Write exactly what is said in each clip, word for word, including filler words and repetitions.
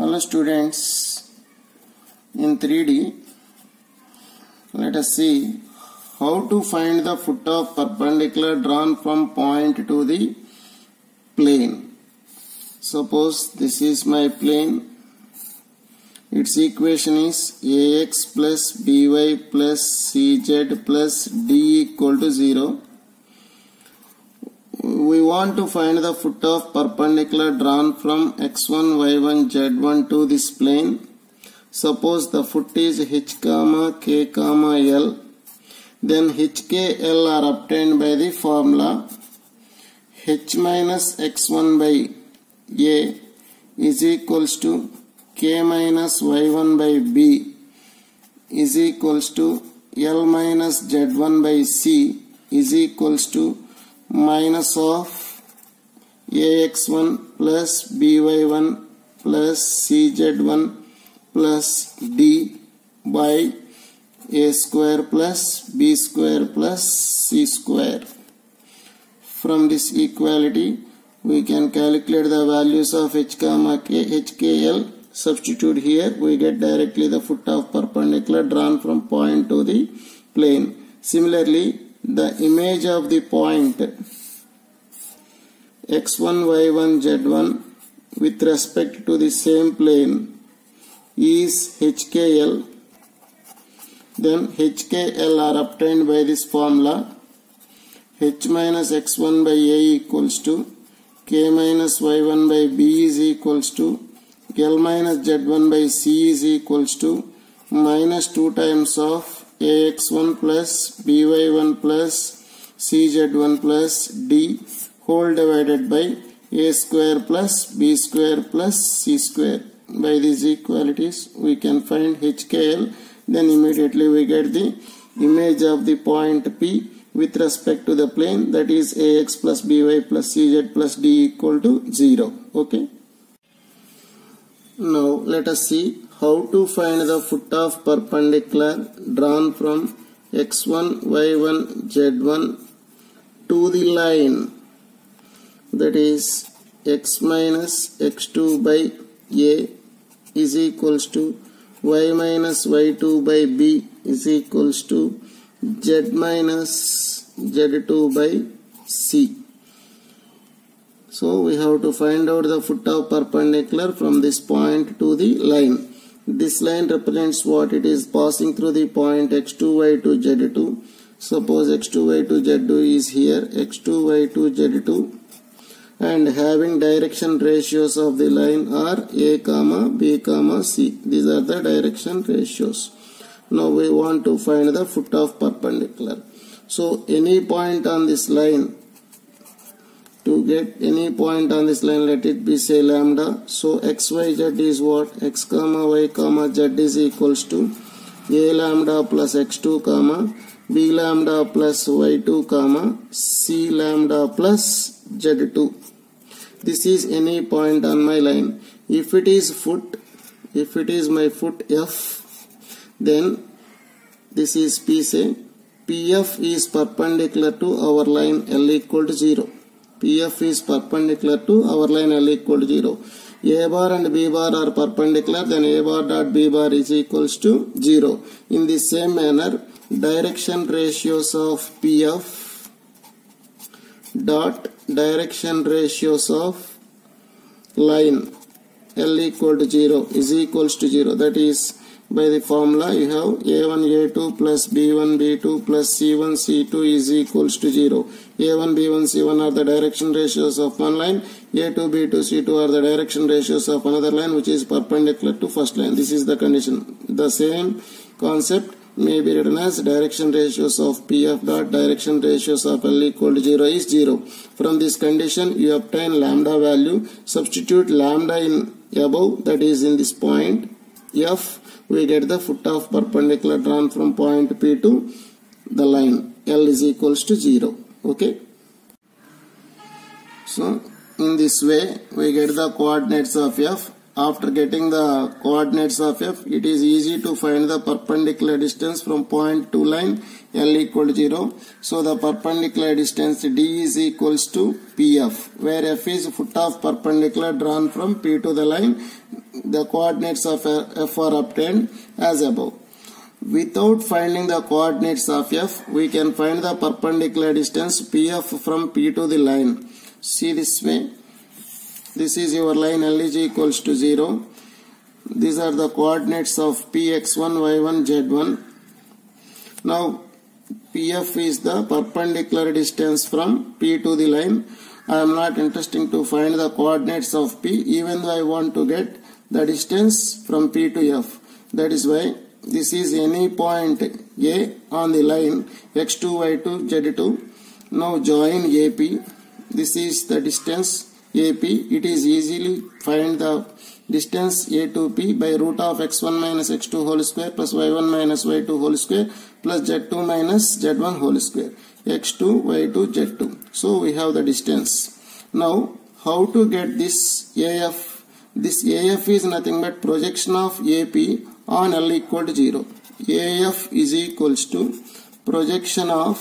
Hello students, in three D let us see how to find the foot of perpendicular drawn from point to the plane. Suppose this is my plane, its equation is ax plus by plus cz plus d equal to zero. We want to find the foot of perpendicular drawn from x one, y one, z one to this plane. Suppose the foot is h comma k comma l. Then h, k, l are obtained by the formula h minus x one by a is equals to k minus y one by b is equals to l minus z one by c is equals to minus of a x one plus b y one plus c z one plus d by a square plus b square plus c square. From this equality we can calculate the values of h comma k, h, k, l. Substitute here, we get directly the foot of perpendicular drawn from point to the plane. Similarly, the image of the point x one, y one, z one with respect to the same plane is h, k, l. Then h, k, l are obtained by this formula h minus x one by a equals to k minus y one by b is equals to l minus z one by c is equals to minus two times of a x one plus b y one plus c z one plus d whole divided by a square plus b square plus c square. By these equalities we can find h, k, l. Then immediately we get the image of the point P with respect to the plane, that is ax plus by plus cz plus d equal to zero. Okay. Now let us see how to find the foot of perpendicular drawn from x one, y one, z one to the line, that is x minus x two by a is equals to y minus y two by b is equals to z minus z two by c. So we have to find out the foot of perpendicular from this point to the line. This line represents what? It is passing through the point x two, y two, z two. Suppose x two, y two, z two is here, x two, y two, z two, and having direction ratios of the line are a comma b comma c. These are the direction ratios. Now we want to find the foot of perpendicular. So any point on this line, to get any point on this line, let it be say lambda. So xyz is what? X comma y comma z is equals to a lambda plus x two comma b lambda plus y two comma c lambda plus z two. This is any point on my line. If it is foot, if it is my foot f, then this is P, say P F is perpendicular to our line L equal to zero. P F is perpendicular to our line L equal to zero. A bar and B bar are perpendicular, then A bar dot B bar is equals to zero. In the same manner, direction ratios of P F dot direction ratios of line L equal to zero is equals to zero. That is, by the formula you have a one, a two plus b one, b two plus c one, c two is equals to zero. a one, b one, c one are the direction ratios of one line. a two, b two, c two are the direction ratios of another line which is perpendicular to first line. This is the condition. The same concept may be written as direction ratios of P F dot direction ratios of L equal to zero is zero. From this condition you obtain lambda value. Substitute lambda in above, that is in this point F. We get the foot of perpendicular drawn from point P to the line L is equals to zero. Okay. So in this way we get the coordinates of F. After getting the coordinates of F, it is easy to find the perpendicular distance from point to line L equal to zero. So the perpendicular distance D is equals to P F, where F is foot of perpendicular drawn from P to the line the coordinates of f are obtained as above. Without finding the coordinates of f, we can find the perpendicular distance pf from P to the line. See this way. This is your line L is equals to zero. These are the coordinates of P, x one, y one, z one. Now Pf is the perpendicular distance from P to the line. I am not interested to find the coordinates of P, even though I want to get the distance from P to F. That is why this is any point A on the line x two, y two, z two. Now join A P. This is the distance A P. It is easily find the distance A to P by root of x one minus x two whole square plus y one minus y two whole square plus z two minus z one whole square. x two, y two, z two. So we have the distance. Now how to get this A F? This A F is nothing but projection of A P on L equal to zero. A F is equals to projection of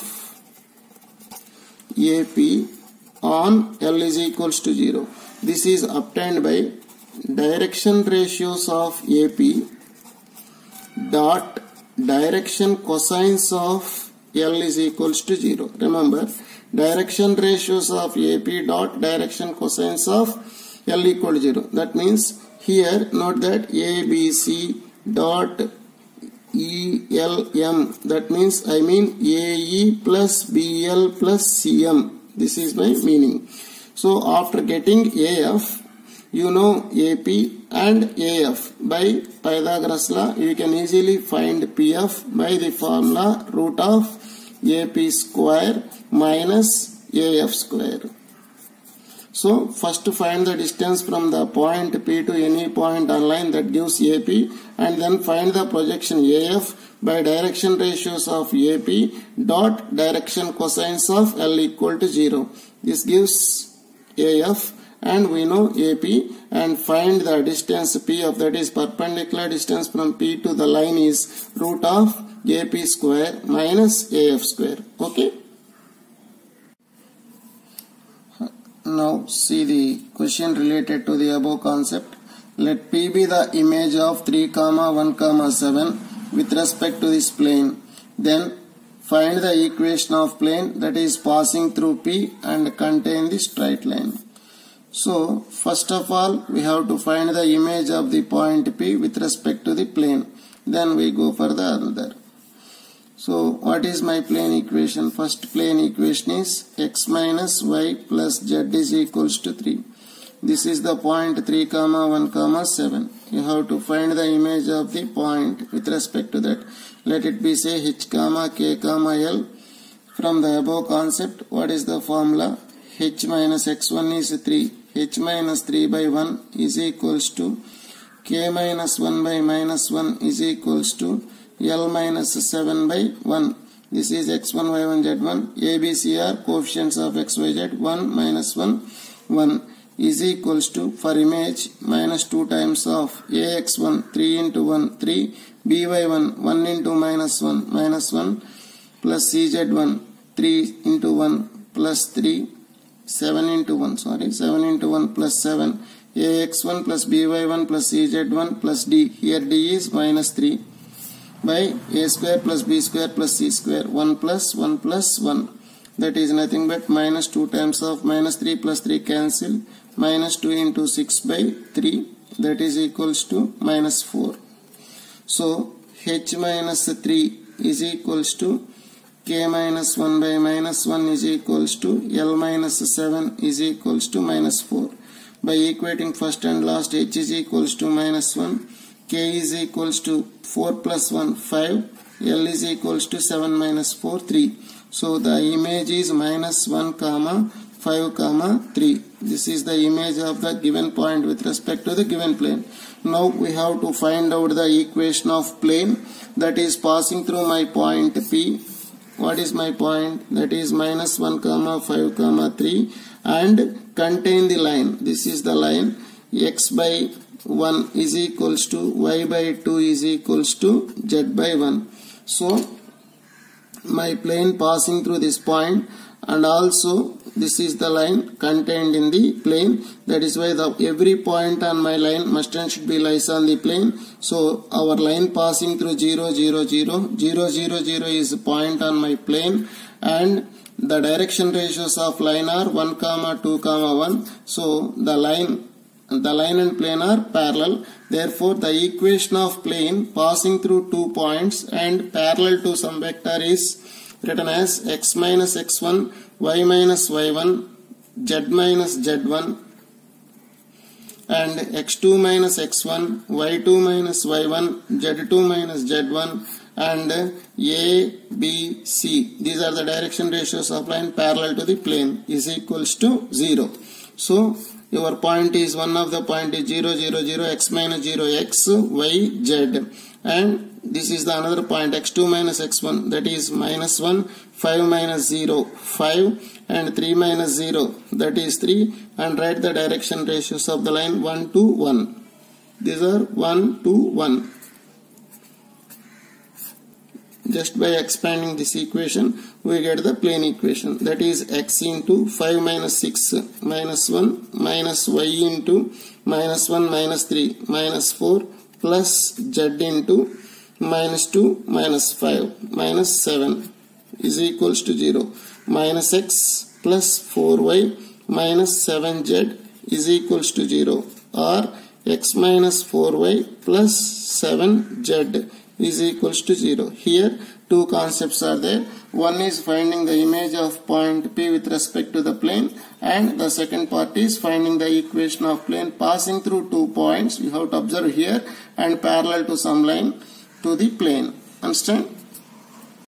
A P on L is equals to zero. This is obtained by direction ratios of A P dot direction cosines of L is equals to zero. Remember, direction ratios of A P dot direction cosines of L equal to zero. That means here note that A B C dot E L M. That means I mean A E plus B L plus C M. This is my meaning. So after getting A F, you know A P and A F. By Pythagoras law, you can easily find P F by the formula root of A P square minus A F square. So first to find the distance from the point P to any point on line, that gives A P, and then find the projection A F by direction ratios of A P dot direction cosines of L equal to zero. This gives A F, and we know A P, and find the distance P of, that is perpendicular distance from P to the line, is root of A P square minus A F square. Okay. Now see the question related to the above concept. Let P be the image of three, one, seven with respect to this plane. Then find the equation of plane that is passing through P and contain the straight line. So first of all, we have to find the image of the point P with respect to the plane. Then we go for the other. So what is my plane equation? First plane equation is x minus y plus z is equals to three. This is the point three, one, seven. You have to find the image of the point with respect to that. Let it be say h, k, l. From the above concept, what is the formula? H minus x one is three. H minus three by one is equals to k minus one by minus one is equals to L minus seven by one. This is x one, y one, z one. A, B, C are coefficients of x, y, z. one minus one, one is equals to, for image, minus two times of A x one, three into one, three. B y one, one into minus one, minus one. Plus C z one, three into one plus three. seven into one, sorry, seven into one plus seven. A x one plus B y one plus C z one plus D. Here D is minus three. By a square plus b square plus c square, one plus one plus one, that is nothing but minus two times of minus three plus three cancel, minus two into six by three, that is equals to minus four. So h minus three is equals to k minus one by minus one is equals to L minus seven is equals to minus four. By equating first and last, h is equals to minus one, k is equals to four plus one, five, L is equals to seven minus four, three. So the image is minus one, five, three. This is the image of the given point with respect to the given plane. Now we have to find out the equation of plane that is passing through my point P. What is my point? That is minus one, five, three, and contain the line. This is the line. X by one is equals to y by two is equals to z by one. So my plane passing through this point, and also this is the line contained in the plane. That is why the every point on my line must and should be lies on the plane. So our line passing through zero zero zero zero zero zero is a point on my plane, and the direction ratios of line are one comma two comma one. So the line the line and plane are parallel. Therefore the equation of plane passing through two points and parallel to some vector is written as x minus x one, y minus y one, z minus z one, and x two minus x one, y two minus y one, z two minus z one, and a, b, c. These are the direction ratios of line parallel to the plane is equals to zero. So your point is, one of the point is zero zero zero, x minus zero, x, y, z, and this is the another point x two minus x one, that is minus one, five minus zero, five, and three minus zero, that is three, and write the direction ratios of the line one to one. These are one to one. Just by expanding this equation we get the plane equation, that is x into five minus six minus one minus y into minus one minus three minus four plus z into minus two minus five minus seven is equals to zero. Minus x plus four y minus seven z is equals to zero, or x minus four y plus seven z is equals to zero. Here two concepts are there. One is finding the image of point P with respect to the plane, and the second part is finding the equation of plane passing through two points. You have to observe here and parallel to some line to the plane. Understand?